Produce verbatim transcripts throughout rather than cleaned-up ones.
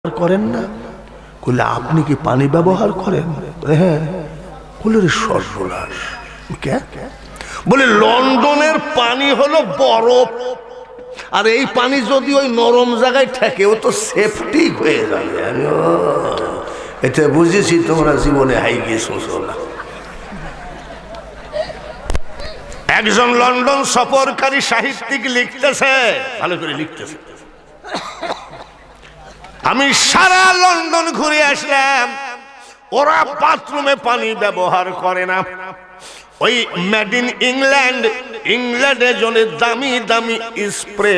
করেন না? বলে আপনি কি পানি ব্যবহার করেন? হ্যাঁ। বলে রে সর্বনাশ, বলে লন্ডনের পানি হলো বরফ, আর এই পানি যদি ওই নরম জায়গায় থাকে ও তো সেফটিক হয়ে যাবে। আমি এতে বুঝেছি তোমরা জীবনে হাই গিয়ে শোষো না। একজন লন্ডন সফরকারী সাহিত্যিক লিখতেছে, ভালো করে লিখতেছে, আমি সারা লন্ডন ঘুরে আসলাম, ওরা বাথরুমে পানি ব্যবহার করে না। ওই মেড ইন ইংল্যান্ড, ইংল্যান্ডের জন্য দামি দামি স্প্রে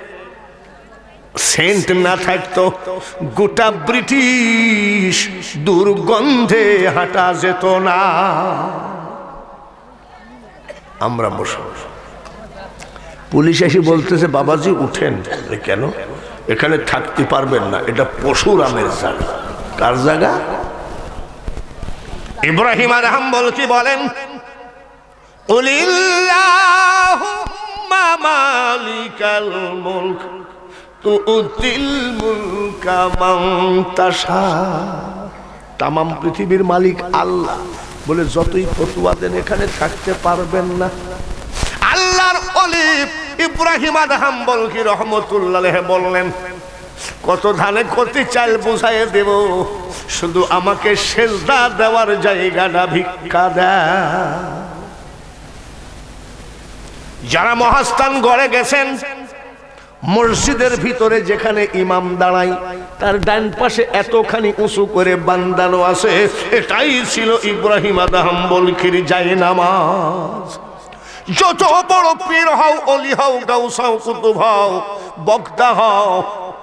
সেন্ট না থাকতো গোটা ব্রিটিশ দুর্গন্ধে হাঁটা যেত না। আমরা পুলিশ এসে বলতেছে বাবাজি উঠেন। কেন? এখানে থাকতে পারবেন না, এটা পশুরামের জায়গা। কার জায়গা? ইব্রাহিম আরহাম কি বলেন? কুলিল্লাহুম্মা মালিকাল মুলক তুতিল মুলকা মান তাশা। তামাম পৃথিবীর মালিক আল্লাহ, বলে যতই ফতোয়া দেন এখানে থাকতে পারবেন না। আল্লাহর ওলি ইব্রাহিম আদহাম বলকি রহমতুল্লাহ বললেন, কত ধানে কত চাল বুঝাই দেব, শুধু আমাকে সেজদা দেওয়ার জায়গাটা ভিক্ষা দেয়। যারা মহাস্থান গড়ে গেছেন, মসজিদের ভিতরে যেখানে ইমাম দাঁড়ায় তার ডান পাশে এতখানি উঁচু করে বান্দানো আছে, এটাই ছিল ইব্রাহিম আদহাম বলকির জায়নামাজ। যত বড় পীর হও, অলি হও, গাউস হও, কুতুব হও, বক্তা হও,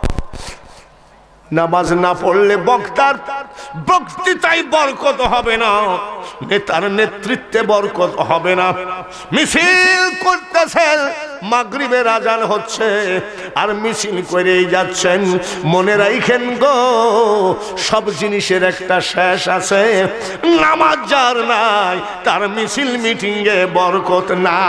নামাজ না পড়লে বক্তার বক্তৃতায় বরকত হবে না, নেতার নেতৃত্বে বরকত হবে না। মিছিল করতেছেন, মাগরিবের আজান হচ্ছে আর মিছিল করেই যাচ্ছেন। মনে রাখেন গো, সব জিনিসের একটা শেষ আছে। নামাজ যার নাই তার মিছিল মিটিংয়ে বরকত না।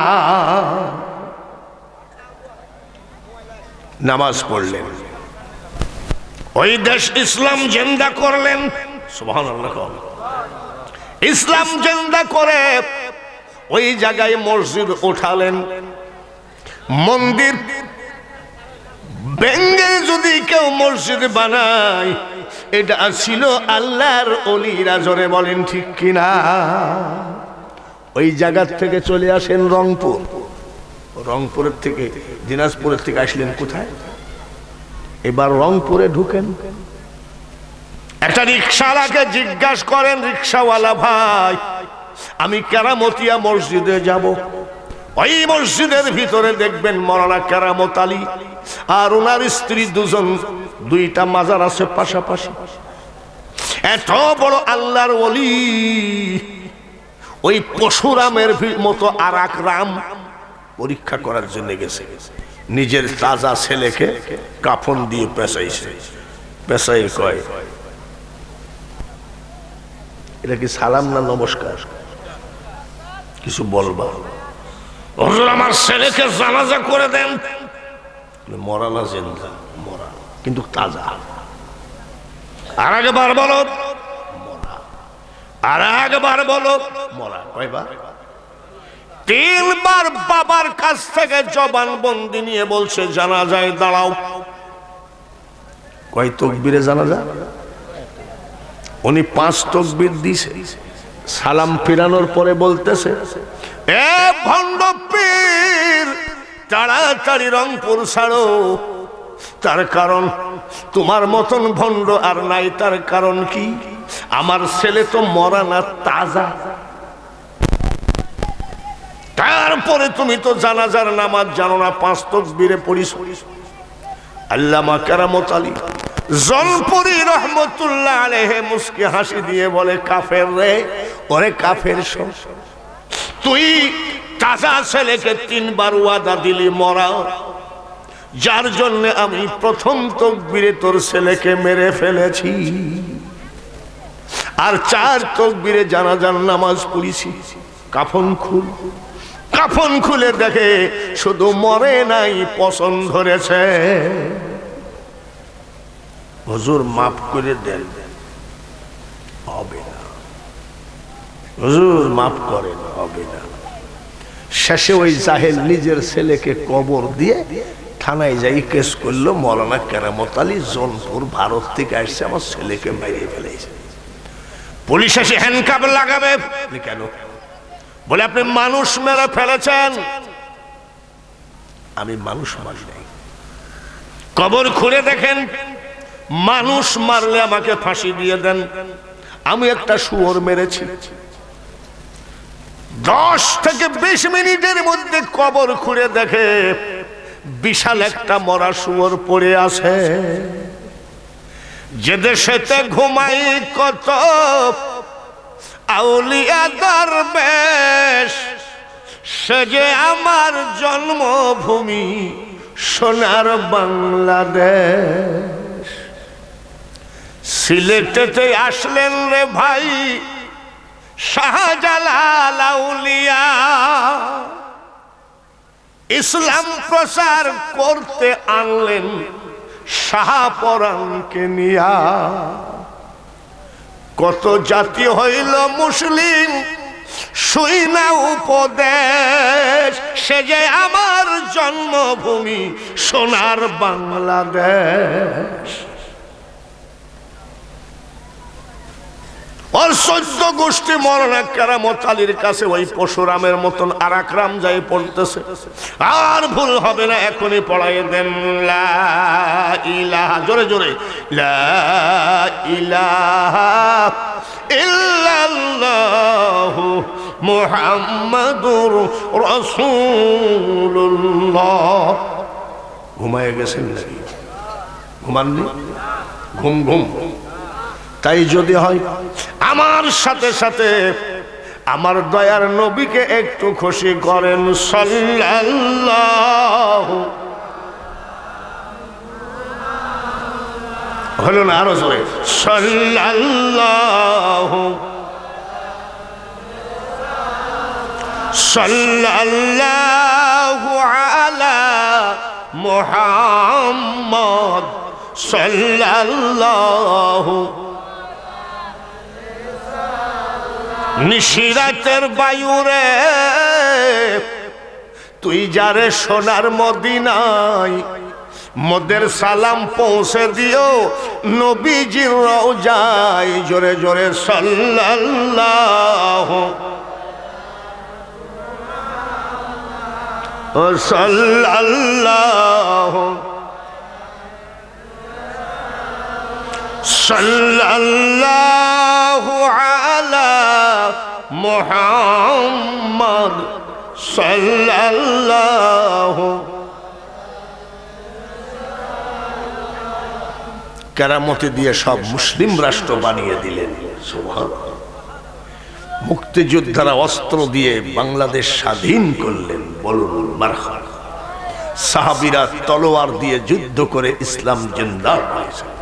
নামাজ পড়লেন, ওই দেশ ইসলাম জিন্দা করলেন, সুবহানাল্লাহ। ইসলাম জিন্দা করে ওই জায়গায় মসজিদ উঠালেন। মন্দির ভেঙে যদি কেউ মসজিদ বানায়, এটা ছিল আল্লাহর ওলিরা, জোরে বলেন ঠিক কিনা? ওই জায়গার থেকে চলে আসেন রংপুর, রংপুরের থেকে দিনাজপুরের থেকে আসলেন কোথায়? এবার রংপুরে ঢুকেন। একটা রিক্সাওয়ালাকে জিজ্ঞাসা করেন, রিক্সাওয়ালা ভাই আমি কেরামতিয়া মসজিদে যাব। ওই মসজিদের ভিতরে দেখবেন মৌলানা কেরামত আলী আর ওনার স্ত্রী দুজন, দুইটা মাজার আছে পাশাপাশি। এত বড় আল্লাহর ওলি, ওই পশুরামের মতো আর এক রাম পরীক্ষা করার জন্য গেছে। নিজের তাজা ছেলেকে কাফন দিয়ে পেঁচাইছে। পেঁচাই কয়, এটা কি সালাম না নমস্কার? কিছু বলবা? হুজুর আমার ছেলেকে জানাজা করে দেন। মরা না জিন্দা? মরা, কিন্তু তাজা। আর একবার বলো মরা, আর একবার বলো মরা। কয়বার? তিনবার বাবার কাছ থেকে জবান বন্দি নিয়ে বলছে জানাজায় দাঁড়াও। কয় তাকবীরে জানাজা? উনি পাঁচ তাকবীর দিছে। সালাম ফিরানোর পরে বলতেছে, এ ভণ্ড পীর তাড়াতাড়ি রংপুর ছাড়ো। তার কারণ তোমার মতন ভণ্ড আর নাই। তার কারণ কি? আমার ছেলে তো মরা না, তাজা। তারপরে তুমি তো জানাজার নামাজ জানো না, পাঁচ তাকবীরে পড়িস। আল্লামা কেরামত আলী জলপুরি রহমতুল্লাহ আলাইহি মুস্কি হাসি দিয়ে বলে, কাফের রে, ওরে কাফের শোন, তুই তাজা ছেলেকে তিনবার ওয়াদা দিলি মরা, যার জন্য আমি প্রথম তাকবীরে তোর ছেলেকে মেরে ফেলেছি, আর চার তাকবীরে জানাজার নামাজ পড়িছি। কাফন খুল। কাফন খুলে দেখে শুধু মরে নাই, পছন্দ ধরেছে। হুজুর মাফ করে দেন, হবে না। হুজুর মাফ করেন, হবে না। শেষে ওই জাহেল নিজের ছেলেকে কবর দিয়ে থানায় যাই কেস করলো, মৌলানা কেরামত আলী জোনপুর ভারত থেকে আসছে, আমার ছেলেকে মেরে ফেলেছে। পুলিশ এসে হ্যান্ডকাপ লাগাবে। কেন? বলে আপনি মানুষ মেরে ফেলেছেন। আমি মানুষ মারি নাই। কবর খুঁড়ে দেখেন, মানুষ মারলে আমাকে ফাঁসি দিয়ে দেন, আমি একটা শুয়োর মেরেছি। দশ থেকে বিশ মিনিটের মধ্যে কবর খুঁড়ে দেখে বিশাল একটা মরা শুয়োর পড়ে আছে। যে দেশেতে ঘুমাই কত আউলিয়া দরবেশ, সে যে আমার জন্মভূমি সোনার বাংলাদেশ। সিলেটেতে আসলেন রে ভাই শাহজালাল আউলিয়া, ইসলাম প্রচার করতে আনলেন শাহপরানকে নিয়া। কত জাতি হইল মুসলিম শুই না উপদেশ, সে যে আমার জন্মভূমি সোনার বাংলাদেশ। ওর চোদ্দ গোষ্ঠী মৌলানা কেরামত আলীর কাছে ওই পশুরামের মতন আর এক রাম যাই পড়তেছে। আর ভুল হবে না, এখনই পড়াই দেন লা ইলাহা, জোরে জোরে লা ইলাহা ইল্লাল্লাহু মুহাম্মাদুর রাসূলুল্লাহ। ঘুমায় গেছেন নাকি? ঘুমাননি? ঘুম ঘুম। তাই যদি হয় আমার সাথে সাথে আমার দয়ার নবীকে একটু খুশি করেন সাল্লাল্লাহু। হলো না? আরো জোরে সাল্লাল্লাহু সাল্লাল্লাহু আলা মুহাম্মদ সাল্লাল্লাহু। নিশিরাতের বায়ুরে তুই যারে সোনার মদিনায়, মোদের সালাম পৌঁছে দিও নবীজির রওজায়। জোরে জোরে সাল্লাল্লাহু ও সাল্লাল্লাহু সাল্লাল্লাহু আলা মুহাম্মদ সাল্লাল্লাহু। কেরামতি দিয়ে সব মুসলিম রাষ্ট্র বানিয়ে দিলেন। সুবহানাল্লাহ। মুক্তিযোদ্ধারা অস্ত্র দিয়ে বাংলাদেশ স্বাধীন করলেন। বলুন মারহাবা। সাহাবীরা তলোয়ার দিয়ে যুদ্ধ করে ইসলাম জিন্দা হয়েছে।